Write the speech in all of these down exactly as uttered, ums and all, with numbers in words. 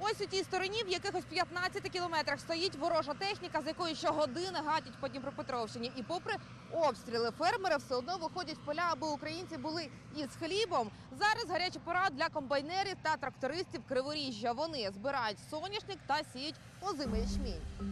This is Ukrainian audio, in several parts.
Ось у тій стороні, в якихось п'ятнадцяти кілометрах, стоїть ворожа техніка, з якої щогодини гатять по Дніпропетровщині. І попри обстріли, фермери все одно виходять в поля, аби українці були із хлібом. Зараз гаряча пора для комбайнерів та трактористів Криворіжжя. Вони збирають соняшник та сіють озимий ячмінь.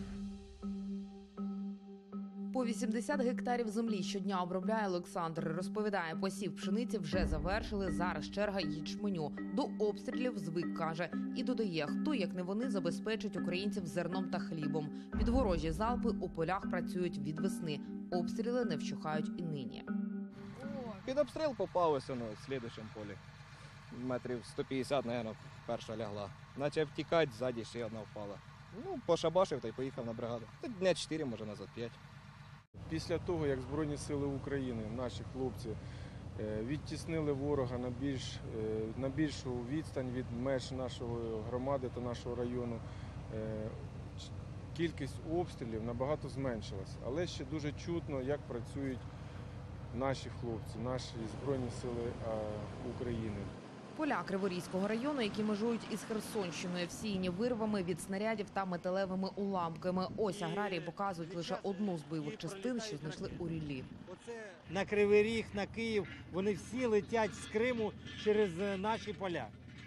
По вісімдесят гектарів землі щодня обробляє Олександр. Розповідає, посів пшениці вже завершили, зараз черга ячменю. До обстрілів звик, каже. І додає, хто, як не вони, забезпечить українців зерном та хлібом. Під ворожі залпи у полях працюють від весни. Обстріли не вщухають і нині. Під обстріл попалося на слідчому полі. Метрів сто п'ятдесят, мабуть, перша лягла. Почав втікати, ззаді ще одна впала. Ну, пошабашив та й поїхав на бригаду. Та дня чотири, може, назад п'ять. Після того, як Збройні сили України, наші хлопці, відтіснили ворога на, більш, на більшу відстань від меж нашої громади та нашого району, кількість обстрілів набагато зменшилася. Але ще дуже чутно, як працюють наші хлопці, наші Збройні сили України. Поля Криворізького району, які межують із Херсонщиною, всіяні вирвами від снарядів та металевими уламками. Ось аграрії показують лише одну з бойових частин, що знайшли у ріллі. На Кривий Ріг, на Київ, вони всі летять з Криму через наші поля.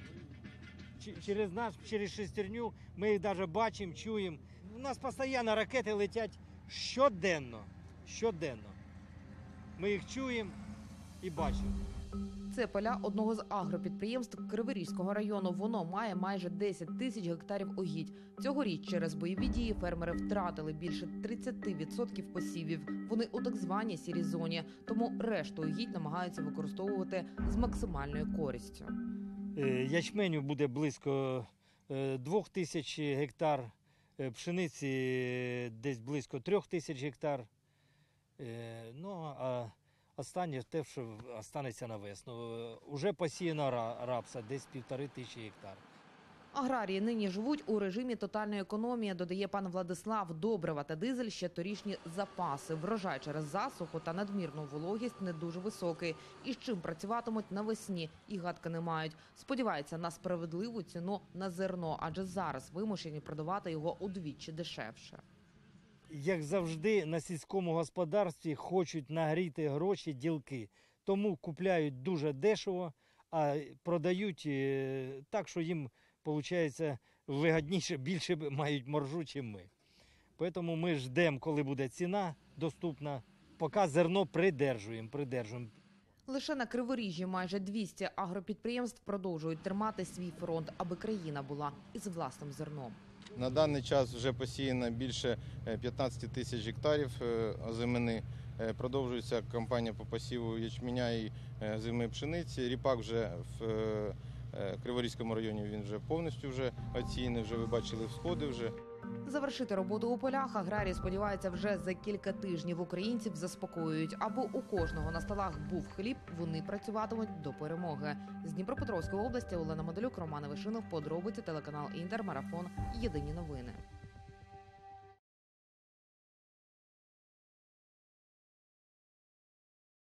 Через нас, через шестерню, ми їх навіть бачимо, чуємо. У нас постійно ракети летять щоденно, щоденно. Ми їх чуємо і бачимо. Це поля одного з агропідприємств Криворізького району. Воно має майже десять тисяч гектарів угідь. Цьогоріч через бойові дії фермери втратили більше тридцять відсотків посівів. Вони у так званій сірій зоні, тому решту угідь намагаються використовувати з максимальною користю. Ячменю буде близько двох тисяч гектар, пшениці десь близько трьох тисяч гектар. Ну, а останнє те, що останеться на весну. Уже посіяно рапса, десь півтори тисячі гектар. Аграрії нині живуть у режимі тотальної економії, додає пан Владислав. Добрива та дизель ще торішні запаси. Врожай через засуху та надмірну вологість не дуже високий. І з чим працюватимуть навесні, і гадки не мають. Сподіваються на справедливу ціну на зерно, адже зараз вимушені продавати його удвічі дешевше. Як завжди, на сільському господарстві хочуть нагріти гроші ділки. Тому купляють дуже дешево, а продають так, що їм, виходить, вигідніше, більше мають маржу, ніж ми. Тому ми ждемо, коли буде ціна доступна, поки зерно придержуємо, придержуємо. Лише на Криворіжжі майже двісті агропідприємств продовжують тримати свій фронт, аби країна була із власним зерном. На даний час вже посіяно більше п'ятнадцять тисяч гектарів озимини. Продовжується кампанія по посіву ячменя і озимої пшениці. Ріпак вже в Криворізькому районі він вже повністю вже оцінений, вже ви бачили всходи вже. Завершити роботу у полях аграрії сподіваються вже за кілька тижнів. Українців заспокоюють. Аби у кожного на столах був хліб, вони працюватимуть до перемоги. З Дніпропетровської області Олена Модолюк, Роман Вишинов, подробиці, телеканал Інтер, Марафон, Єдині новини.